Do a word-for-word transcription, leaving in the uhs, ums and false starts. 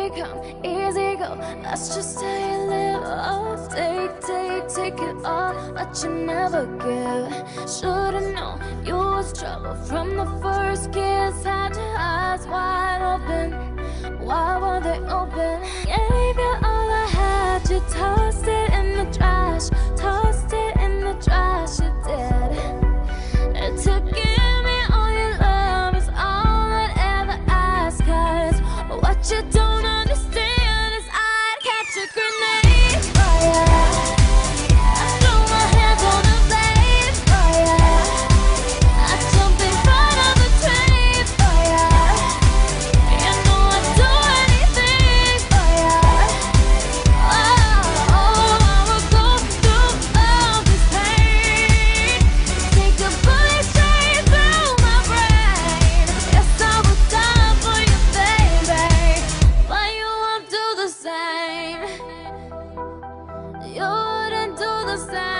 Easy come, easy go. Let's just stay a little. Take, take, take it all, but you never give. Should've known you was trouble from the first kiss. Had your eyes wide open. Why were they open? Gave you all I had. You tossed it in the trash. Tossed it in the trash. You did. And to give me all your love is all I'd ever ask. 'Cause what you don't understand is I'd catch a grenade. Oh yeah. I throw my hands on the blade. Oh yeah. I jump in front of the train. Oh yeah. You know I'd do anything. Oh yeah. Oh, oh, I would go through all this pain. Take a bullet straight through my brain. Yes, I would die for you, baby. But you won't do the same. You wouldn't do the same.